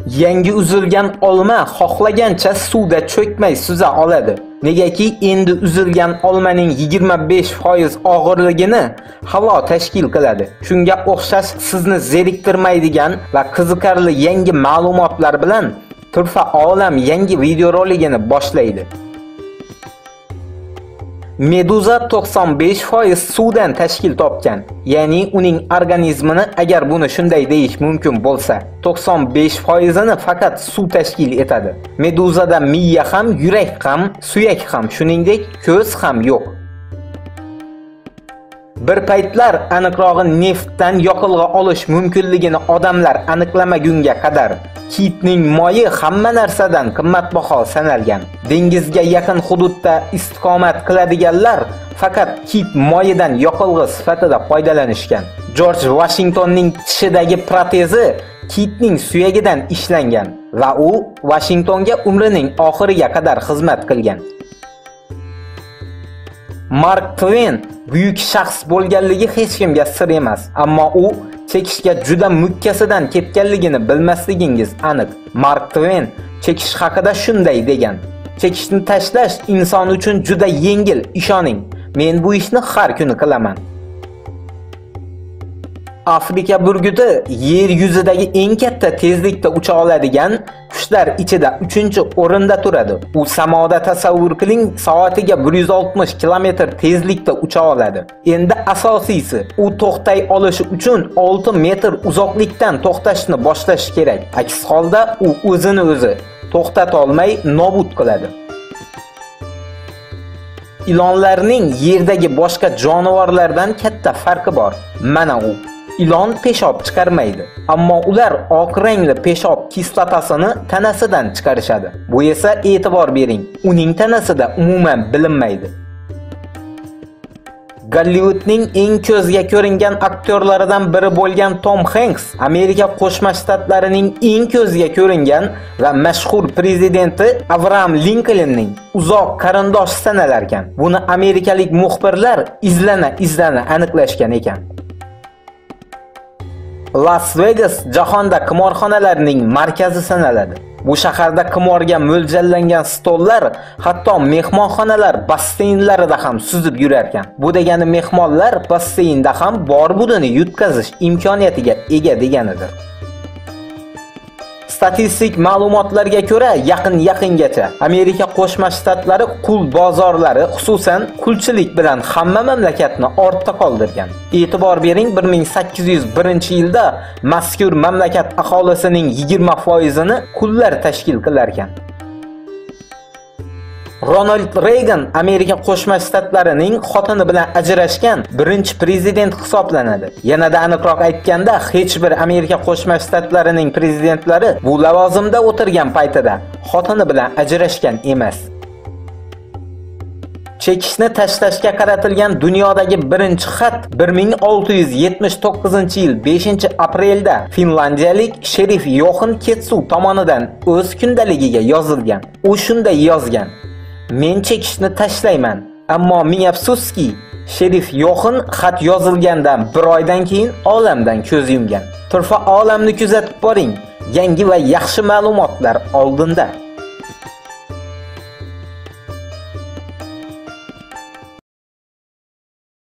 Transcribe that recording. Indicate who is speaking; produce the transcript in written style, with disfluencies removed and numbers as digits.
Speaker 1: Yangi uzilgan olma xohlagancha suvda cho'kmay suza oladi. Negaki endi uzilgan olmaning 25% og'irligini havo tashkil qiladi. Shunga o'xshash sizni zeriktirmaydigan va qiziqarli yangi ma'lumotlar bilan Turfa olam yangi videoroligini boshlaydi. Meduza 95% suvdan tashkil topgan. Ya'ni uning organizmini agar buni shunday deyish mumkin bo'lsa, 95%ni faqat suv tashkil etadi. Meduzada miya ham, yurak ham, suyak ham, shuningdek ko'z ham yo'q. Bir paytlar aniqrog'i neftdan yoqilg'i olish mumkinligini odamlar aniqlamagunga qadar kitning moyi hamma narsadan qimmatbaho sanalgan. Dengizga yaqin hududda istiqomat qiladiganlar faqat kit moyidan yoqilg'i sifatida foydalanishgan. George Washingtonning tishidagi protezi kitning suyagidan ishlangan va u Washingtonga umrining oxiriga qadar xizmat qilgan. Mark Twain buyuk shaxs bo'lganligi hech kimga sir emas, ammo u chekishga juda mukkasidan ketganligini bilmasligingiz aniq. Mark Twain chekish haqida shunday degan: "Chekishni tashlash inson uchun juda yengil, ishoning. Men bu ishni har kuni qilaman." Afrika burguti yer yuzidagi eng katta tezlikda ucha oladigan qushlar ichida 3-o'rinda turadi. U samoda tasavvur qiling, soatiga 160 km tezlikda ucha oladi. Endi asosiysi, u to'xtay olishi uchun 6 metr uzoqlikdan to'xtashni boshlash kerak. Aks holda u o'zini o'zi to'xtata olmay nobud qiladi. Ilonlarning yerdagi boshqa jonivorlardan katta farqi bor. Mana u. Ilon peshob chiqarmaydi, ammo ular oq rangli peshob kislotasini tanasidan chiqarishadi. Bu esa e'tibor bering, uning tanasida umuman bilinmaydi. Gollywoodning eng ko'zga ko'ringan aktyorlaridan biri bo'lgan Tom Hanks, Amerika Qo'shma Shtatlarining eng ko'zga ko'ringan va mashhur prezidenti Abraham Linkolnning uzoq qarindoshi sanalar ekan. Buni amerikalik muxbirlar izlana aniqlashgan ekan. Las Vegas jahonda qimorxonalarning markazi sanaladi. Bu shaharda qimorga mo'ljallangan stollar, hatto mehmonxonalar basseynlarida ham suzib yurar ekan. Bu degani mehmonlar basseynda ham bor budini yutkazish imkoniyatiga ega deganidir. Statistik ma'lumotlarga ko'ra, yaqingacha Amerika Qo'shma Shtatlari qul bozorlari, xususan qulchilik bilan hamma mamlakatni ortda qoldirgan. E'tibor bering, 1801-yilda mazkur mamlakat aholisining 20%ni qullar tashkil qilar ekan. Ronald Reagan Amerika Qo'shma Shtatlarining xotini bilan ajrashgan birinchi prezident hisoblanadi. Yanada aniqroq aytganda, hech bir Amerika Qo'shma Shtatlarining prezidentlari bu lavozimda o'tirgan paytida xotini bilan ajrashgan emas. Chekishni tashlashga qaratilgan dunyodagi birinchi xat 1679-yil 5-aprelda finlandiyalik sherif Yoxin Ketsu tomonidan o'z kundaligiga yozilgan. U shunday yozgan: "Men chekishni tashlayman, ammo ming afsuski, sherif Yoxin xat yozilgandan 1 oydan keyin olamdan ko'z yumgan." Turfa olamni kuzatib boring. Yangi va yaxshi ma'lumotlar oldinda.